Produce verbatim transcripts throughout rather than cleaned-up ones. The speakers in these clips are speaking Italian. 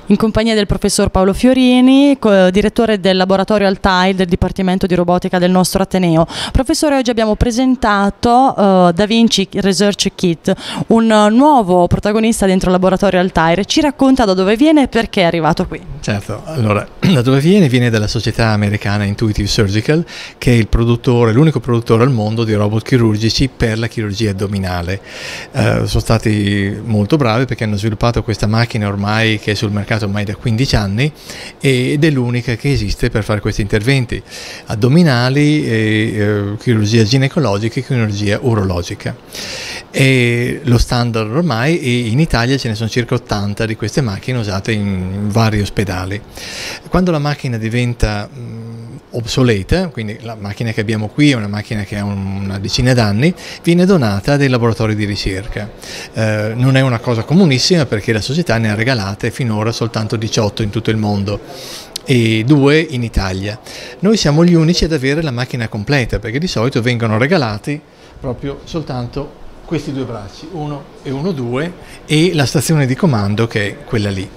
in compagnia del professor Paolo Fiorini, direttore del laboratorio Altair del Dipartimento di Robotica del nostro Ateneo. Professore, oggi abbiamo presentato uh, DaVinci Research Kit, un uh, nuovo protagonista dentro il laboratorio Altair. Ci racconta da dove viene e perché è arrivato qui? Certo, allora, da dove viene? Viene dalla società americana Intuitive Surgical, che è il produttore, l'unico produttore al mondo di robot chirurgici per la chirurgia addominale. Uh, sono stati molto bravi perché hanno sviluppato questa macchina ormai che è sul mercato ormai da quindici anni ed è l'unica che esiste per fare questi interventi addominali, e, eh, chirurgia ginecologica e chirurgia urologica. È lo standard ormai, e in Italia ce ne sono circa ottanta di queste macchine usate in vari ospedali. Quando la macchina diventa mh, obsoleta, quindi la macchina che abbiamo qui è una macchina che ha una decina d'anni, viene donata a dei laboratori di ricerca. Eh, non è una cosa comunissima perché la società ne ha regalate finora soltanto diciotto in tutto il mondo e due in Italia. Noi siamo gli unici ad avere la macchina completa, perché di solito vengono regalati proprio soltanto questi due bracci, uno e uno due, e la stazione di comando che è quella lì.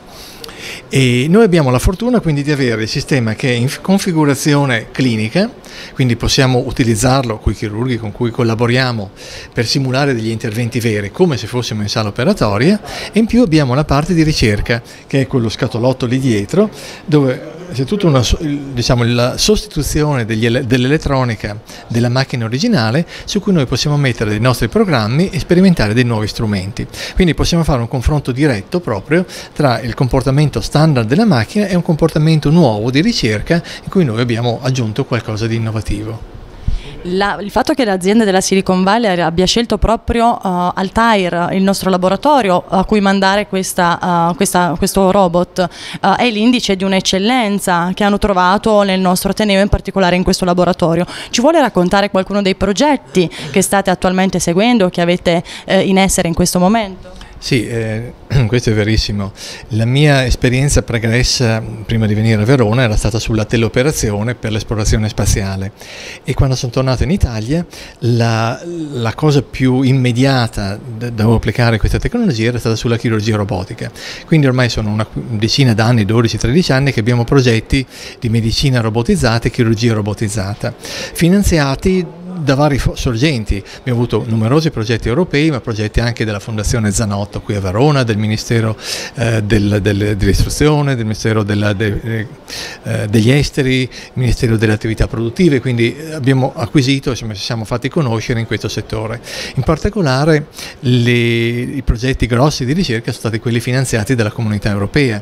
E noi abbiamo la fortuna quindi di avere il sistema che è in configurazione clinica, quindi possiamo utilizzarlo con i chirurghi con cui collaboriamo per simulare degli interventi veri come se fossimo in sala operatoria, e in più abbiamo la parte di ricerca che è quello scatolotto lì dietro, dove c'è tutta una, diciamo, la sostituzione dell'elettronica della macchina originale su cui noi possiamo mettere dei nostri programmi e sperimentare dei nuovi strumenti. Quindi possiamo fare un confronto diretto proprio tra il comportamento standard della macchina e un comportamento nuovo di ricerca in cui noi abbiamo aggiunto qualcosa di innovativo. La, il fatto che l'azienda della Silicon Valley abbia scelto proprio uh, Altair, il nostro laboratorio, a cui mandare questa, uh, questa, questo robot, uh, è l'indice di un'eccellenza che hanno trovato nel nostro Ateneo, in particolare in questo laboratorio. Ci vuole raccontare qualcuno dei progetti che state attualmente seguendo, che avete eh, in essere in questo momento? Sì, eh, questo è verissimo. La mia esperienza pregressa prima di venire a Verona era stata sulla teleoperazione per l'esplorazione spaziale, e quando sono tornato in Italia la, la cosa più immediata da, da applicare questa tecnologia era stata sulla chirurgia robotica. Quindi ormai sono una decina d'anni, dodici tredici anni, che abbiamo progetti di medicina robotizzata e chirurgia robotizzata, finanziati da vari sorgenti. Abbiamo avuto numerosi progetti europei, ma progetti anche della Fondazione Zanotto qui a Verona, del Ministero eh, del, del, dell'Istruzione, del Ministero della, de, eh, degli Esteri, il Ministero delle Attività Produttive, quindi abbiamo acquisito, ci siamo fatti conoscere in questo settore. In particolare le, i progetti grossi di ricerca sono stati quelli finanziati dalla Comunità Europea,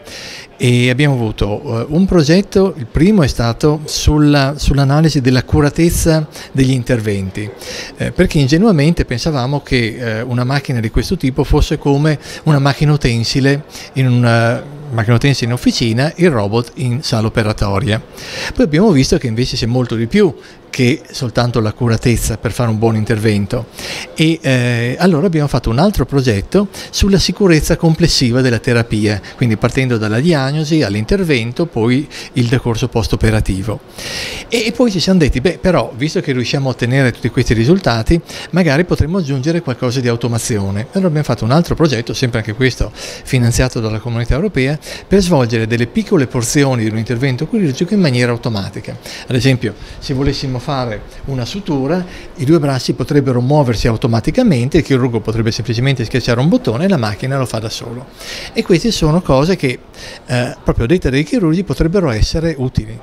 e abbiamo avuto uh, un progetto, il primo è stato sulla, sull'analisi dell'accuratezza degli interventi, eh, perché ingenuamente pensavamo che eh, una macchina di questo tipo fosse come una macchina utensile in una macchina utensile in officina, il robot in sala operatoria. Poi abbiamo visto che invece c'è molto di più che soltanto l'accuratezza per fare un buon intervento, e eh, allora abbiamo fatto un altro progetto sulla sicurezza complessiva della terapia, quindi partendo dalla diagnosi all'intervento, poi il decorso post-operativo. E, e poi ci siamo detti, beh, però visto che riusciamo a ottenere tutti questi risultati, magari potremmo aggiungere qualcosa di automazione. Allora abbiamo fatto un altro progetto, sempre anche questo finanziato dalla Comunità Europea, per svolgere delle piccole porzioni di un intervento chirurgico in maniera automatica. Ad esempio, se volessimo fare una sutura, i due bracci potrebbero muoversi automaticamente, il chirurgo potrebbe semplicemente schiacciare un bottone e la macchina lo fa da solo. E queste sono cose che, eh, proprio dette dai chirurgi, potrebbero essere utili.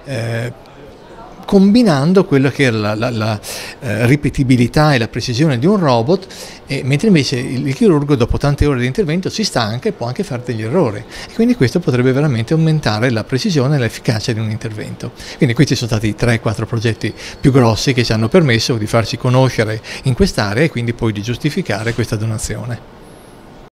Eh, combinando quello che è la, la, la eh, ripetibilità e la precisione di un robot, e, mentre invece il, il chirurgo dopo tante ore di intervento si stanca e può anche fare degli errori, e quindi questo potrebbe veramente aumentare la precisione e l'efficacia di un intervento. Quindi questi sono stati tre quattro progetti più grossi che ci hanno permesso di farci conoscere in quest'area e quindi poi di giustificare questa donazione.